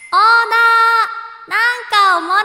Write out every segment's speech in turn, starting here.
なんかおも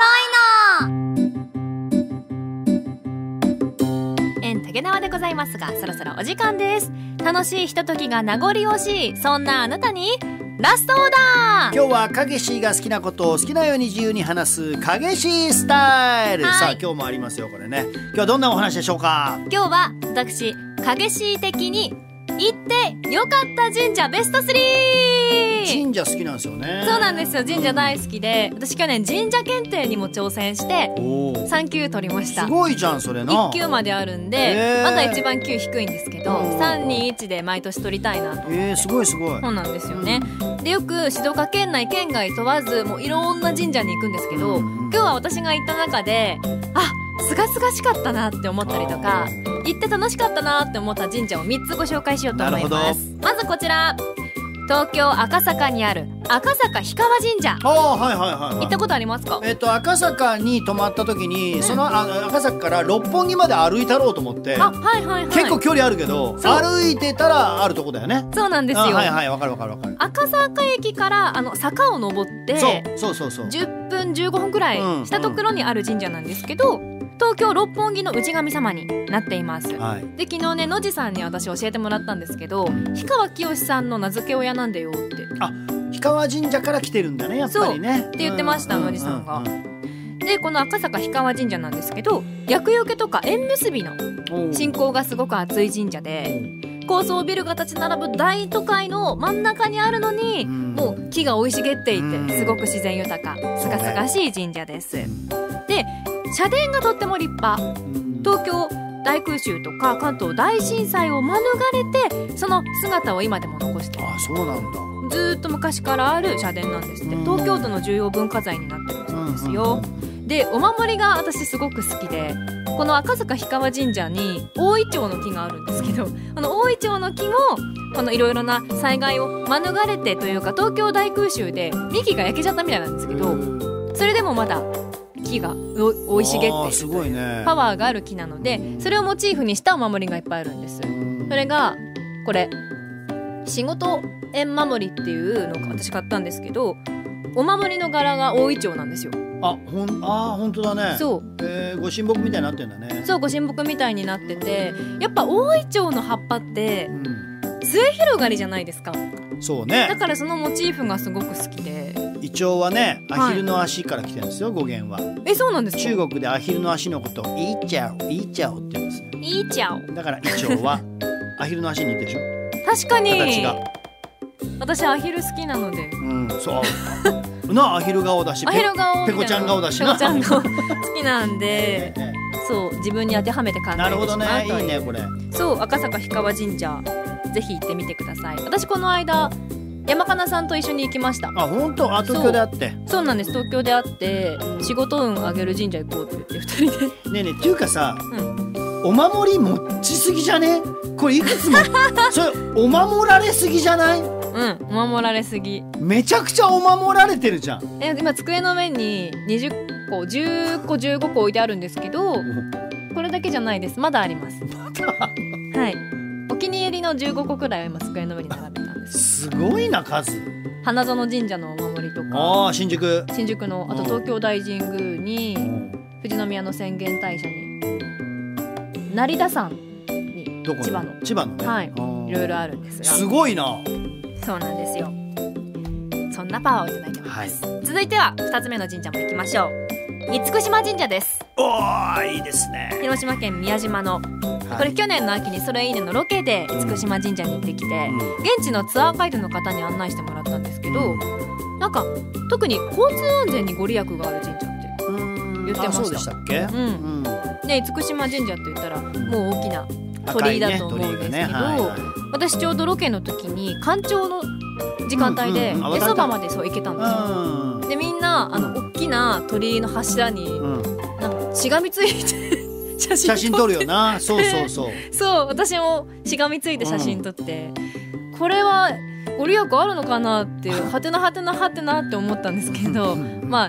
ろいの竹縄でございますが、そろそろお時間です。楽しいひとときが名残惜しい、そんなあなたにラストオーダー。 今日は影しが好きなことを好きなように自由に話す影しスタイル、さあ今日もありますよこれね。今日はどんなお話でしょうか。 今日は私影し的に行ってよかった神社ベスト3。 神社好きなんですよね。 そうなんですよ、神社大好きで、私去年神社検定にも挑戦して3級取りました。 すごいじゃんそれな。 1級まであるんで、まだ一番級低いんですけど、321で毎年取りたいなと。 すごいすごい。 そうなんですよね。でよく静岡県内県外問わずもういろんな神社に行くんですけど、今日は私が行った中ですがすがしかったなって思ったりとか、行って楽しかったなって思った神社を3つご紹介しようと思います。まずこちら、東京赤坂にある赤坂氷川神社。行ったことありますか。 赤坂に泊まった時に、その赤坂から六本木まで歩いたろうと思って、結構距離あるけど歩いてたらあるとこだよね。 そうなんですよ。 わかる。 赤坂駅から坂を登ってそう 10分15分くらいしたところにある神社なんですけど、東京六本木の氏神様になっています。で昨日ね、野地さんに私教えてもらったんですけど、氷川きよしさんの名付け親なんだよって。 氷川神社から来てるんだね、やっぱりね。 って言ってました、野地さんが。でこの赤坂氷川神社なんですけど、厄除けとか縁結びの信仰がすごく熱い神社で、高層ビルが立ち並ぶ大都会の真ん中にあるのに、もう木が生い茂っていて、すごく自然豊か、すがすがしい神社です。で社殿がとっても立派。東京大空襲とか関東大震災を免れて、その姿を今でも残している。 そうなんだ。 ずっと昔からある社殿なんですって。東京都の重要文化財になってるそうですよ。でお守りが私すごく好きで、この赤坂氷川神社に大イチョウの木があるんですけど、この大イチョウの木もこのいろいろな災害を免れてというか、東京大空襲で幹が焼けちゃったみたいなんですけど、それでもまだ木が生い茂っている、 すごいね、 パワーがある木なので、それをモチーフにしたお守りがいっぱいあるんです。それがこれ仕事縁守りっていうのを私買ったんですけど、お守りの柄が大イチョウなんですよ。 本当だね。ご神木みたいになってんだね。 そう、ご神木みたいになってて、やっぱ大イチョウの葉っぱって末広がりじゃないですか。 そうね。 だからそのモチーフがすごく好きで。 イチョウはね、アヒルの足から来てるんですよ、語源は。 そうなんですか。 中国でアヒルの足のことをイーチャオって言うんですよ。 イーチャオだからイチョウはアヒルの足に似てるでしょ。 確かに形が。私アヒル好きなので。 そうな、アヒル顔だし、 アヒル顔、 ペコちゃん顔だしな。 ペコちゃん顔好きなんでそう自分に当てはめて考えてしまうという。なるほどね、いいねこれ。そう、赤坂氷川神社ぜひ行ってみてください。私この間山かなさんと一緒に行きました。 本当。東京で会って。 そうなんです、東京で会って仕事運上げる神社行こうって言って2人で。 ねえっていうかさ、お守り持ちすぎじゃねこれ。いくつもそれお守られすぎじゃない。 お守られすぎ。 めちゃくちゃお守られてるじゃん。 今机の上に20個10個15個置いてあるんですけど、これだけじゃないです。まだあります。はい、お気に入りの15個くらいを今机の上に並べたんです。 すごいな数。 花園神社のお守りとか、 新宿の、あと東京大神宮に、富士宮の浅間大社に、成田山に、千葉のね、はい、いろいろあるんですが。すごいな。 そうなんですよ。そんなパワーをいただいております。続いては2つ目の神社も行きましょう。厳島神社です。 いいですね。 広島県宮島の、これ去年の秋にそれいいねのロケで厳島神社に行ってきて、現地のツアーガイドの方に案内してもらったんですけど、なんか特に交通安全にご利益がある神社って言ってました。 そうでしたっけ。 で厳島神社って言ったらもう大きな鳥居だと思うんですけど、私ちょうどロケの時に干潮の時間帯ででそばまで行けたんですよ。でみんな大きな鳥居の柱になんかしがみついて写真撮るよな。そう私もしがみついて写真撮って、これはご利益あるのかなっていうはてなって思ったんですけどまあ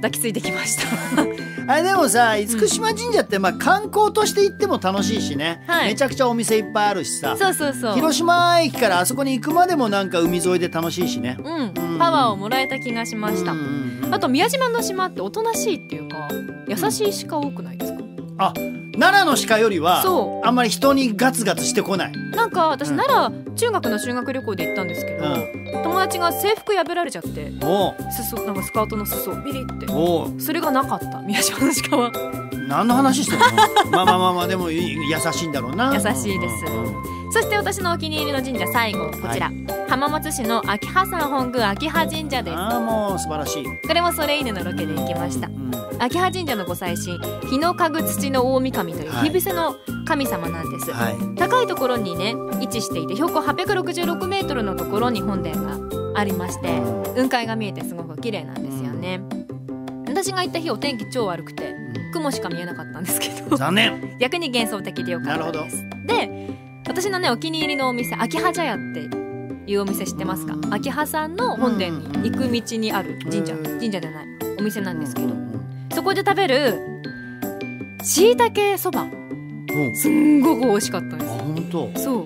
抱きついてきましたあれでもさ、厳島神社ってまあ観光として行っても楽しいしね、めちゃくちゃお店いっぱいあるしさ、広島駅からあそこに行くまでもなんか海沿いで楽しいしね、 パワーをもらえた気がしました。あと宮島の島っておとなしいっていうか優しい鹿多くないですか？ あ、奈良の鹿よりはあんまり人にガツガツしてこない。 なんか私、奈良中学の修学旅行で行ったんですけど、友達が制服破られちゃって、裾なんかスカートの裾ビリって、それがなかった宮島の鹿は。 何の話してるの？まあでも優しいんだろうな。 優しいです。そして私のお気に入りの神社最後こちら、浜松市の秋葉山本宮秋葉神社です。 もう素晴らしい。 これもソレイヌのロケで行きました。秋葉神社のご祭神、日のかぐ土の大神という火伏せの神様なんです、高いところにね位置していて、標高866メートルのところに本殿がありまして、雲海が見えてすごく綺麗なんですよね。私が行った日お天気超悪くて、雲しか見えなかったんですけど残念逆に幻想的でよかったです。で、私のねお気に入りのお店、秋葉茶屋っていうお店知ってますか？秋葉さんの本殿に行く道にある神社じゃないお店なんですけど、そこで食べるしいたけそば、すんごく美味しかったです。 本当？ そう、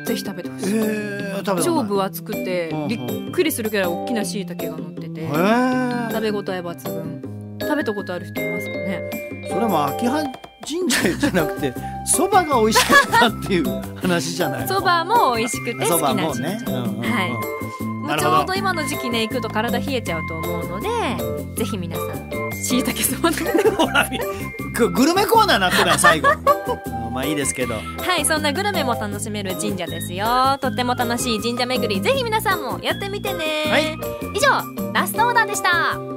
ぜひ食べてほしい。超分厚くてびっくりするくらい大きなしいたけが乗ってて、食べ応え抜群。食べたことある人いますかね？ それも秋葉神社じゃなくてそばが美味しかったっていう話じゃないの？そばも美味しくて好きな神社、もうちょうど今の時期ね行くと体冷えちゃうと思うので、ぜひ皆さんしいたけそば食べてほらグルメコーナーになってない最後まあいいですけど、 はい、そんなグルメも楽しめる神社ですよ。とっても楽しい神社巡り、ぜひ皆さんもやってみてね、以上ラストオーダーでした。